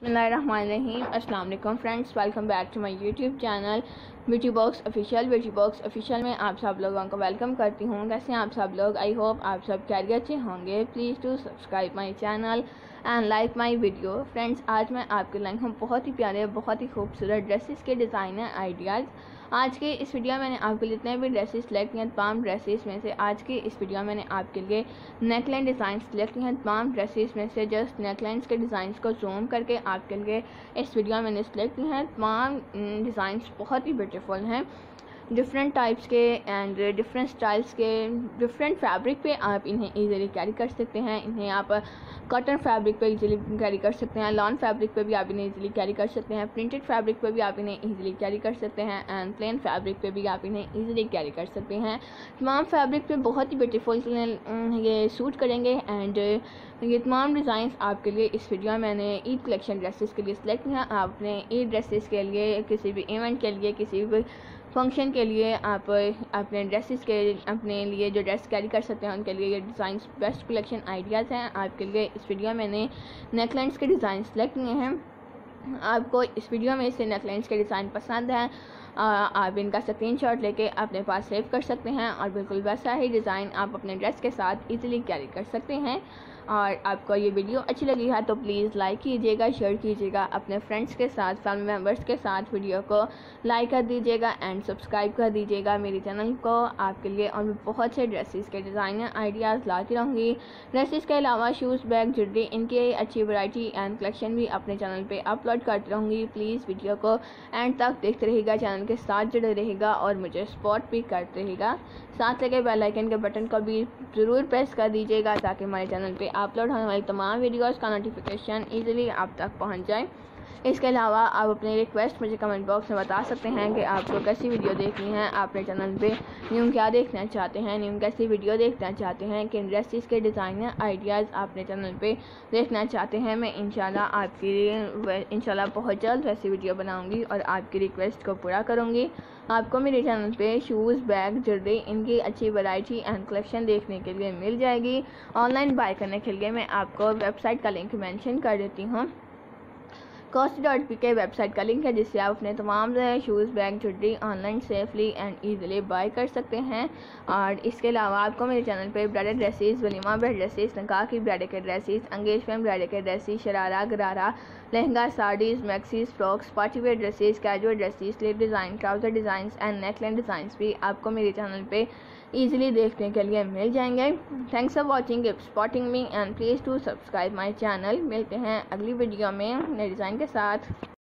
बिस्मिल्लाहिर्रहमानिर्रहीम। अस्सलाम वालेकुम friends, welcome back to my YouTube channel Beauty Box Official में आप सब लोगों को वेलकम करती हूँ। कैसे हैं आप सब लोग? आई होप आप सब खैरियत से होंगे। Please to subscribe my channel and like my video. Friends, आज मैं आपके लाई हूँ बहुत ही प्यारे, बहुत ही खूबसूरत ड्रेसेस के डिज़ाइन आइडियाज़। आज के इस वीडियो में मैंने आपके लिए जितने भी ड्रेसेस सेलेक्ट किए हैं, तमाम ड्रेसेस में से आज के इस वीडियो में मैंने आपके लिए नेकलाइन डिज़ाइन सेलेक्ट किए हैं। तमाम ड्रेसेस में से जस्ट नेकलाइंस के डिज़ाइंस को जूम करके आपके लिए इस वीडियो में मैंने सेलेक्ट किए हैं। तमाम डिज़ाइंस बहुत ही ब्यूटीफुल हैं, डिफरेंट टाइप्स के एंड डिफरेंट स्टाइल्स के, डिफरेंट फैब्रिक पे आप इन्हें इजीली कैरी कर सकते हैं। इन्हें आप कॉटन फैब्रिक पे इजीली कैरी कर सकते हैं, लॉन फैब्रिक पे भी आप इन्हें इजीली कैरी कर सकते हैं, प्रिंटेड फैब्रिक पे भी आप इन्हें इजीली कैरी कर सकते हैं एंड प्लेन फैब्रिक पे भी आप इन्हें इजीली कैरी कर सकते हैं। तमाम फैब्रिक पे बहुत ही ब्यूटीफुल ये सूट करेंगे एंड ये तमाम डिज़ाइंस आपके लिए इस वीडियो में मैंने ईद कलेक्शन ड्रेसेस के लिए सिलेक्ट किया। आप अपने ईद ड्रेसेस के लिए, किसी भी इवेंट के लिए, किसी भी फंक्शन के लिए आप अपने ड्रेसेस के अपने लिए जो ड्रेस कैरी कर सकते हैं, उनके लिए ये डिज़ाइन बेस्ट कलेक्शन आइडियाज़ हैं। आपके लिए इस वीडियो में मैंने नेकलाइंस के डिज़ाइन सेलेक्ट किए हैं। आपको इस वीडियो में से नेकलाइंस के डिज़ाइन पसंद हैं, आप इनका स्क्रीनशॉट लेके अपने पास सेव कर सकते हैं और बिल्कुल वैसा ही डिज़ाइन आप अपने ड्रेस के साथ इजीली कैरी कर सकते हैं। और आपको ये वीडियो अच्छी लगी है तो प्लीज़ लाइक कीजिएगा, शेयर कीजिएगा अपने फ्रेंड्स के साथ, फैमिली मेम्बर्स के साथ। वीडियो को लाइक कर दीजिएगा एंड सब्सक्राइब कर दीजिएगा मेरे चैनल को। आपके लिए और भी बहुत से ड्रेसेस के डिज़ाइन आइडियाज़ लाती रहूँगी। ड्रेसेस के अलावा शूज़, बैग, ज्वेलरी, इनकी अच्छी वैरायटी एंड कलेक्शन भी अपने चैनल पर अपलोड करती रहूँगी। प्लीज़ वीडियो को एंड तक देखते रहिएगा, चैनल के साथ जुड़े रहेगा और मुझे सपोर्ट भी करते रहेगा। साथ लगे बेल आइकन के बटन को भी ज़रूर प्रेस कर दीजिएगा ताकि हमारे चैनल पे अपलोड होने वाली तमाम वीडियोस का नोटिफिकेशन इजीली आप तक पहुंच जाए। इसके अलावा आप अपनी रिक्वेस्ट मुझे कमेंट बॉक्स में बता सकते हैं कि आपको कैसी वीडियो देखनी है, आप अपने चैनल पे न्यू क्या देखना चाहते हैं, न्यू कैसी वीडियो देखना चाहते हैं, किन ड्रेसेस के डिज़ाइन आइडियाज़ अपने चैनल पे देखना चाहते हैं। मैं इंशाल्लाह बहुत जल्द वैसी वीडियो बनाऊंगी और आपकी रिक्वेस्ट को पूरा करूंगी। आपको मेरे चैनल पे शूज़, बैग, ज्वेलरी, इनकी अच्छी वैरायटी एंड कलेक्शन देखने के लिए मिल जाएगी। ऑनलाइन बाय करने के लिए मैं आपको वेबसाइट का लिंक मेंशन कर देती हूँ। cost.pk वेबसाइट का लिंक है जिससे आप अपने तमाम shoes, bag, jewellery online safely and easily buy कर सकते हैं। और इसके अलावा आपको मेरे चैनल पे ब्राइडल ड्रेसेस, वलीमा ब्राइडल ड्रेसेस, निकाह की ब्राइडल के ड्रेसेस, एंगेजमेंट ब्राइडल के dresses, sharara, gharara, lehenga, saris, maxis, frocks, party wear dresses, casual dresses, sleeve design, trouser design and neckline designs भी आपको मेरे चैनल पे इजीली देखने के लिए मिल जाएंगे। Thanks for watching, supporting me and please to subscribe my channel. मिलते हैं अगली वीडियो में नए डिज़ाइन के साथ।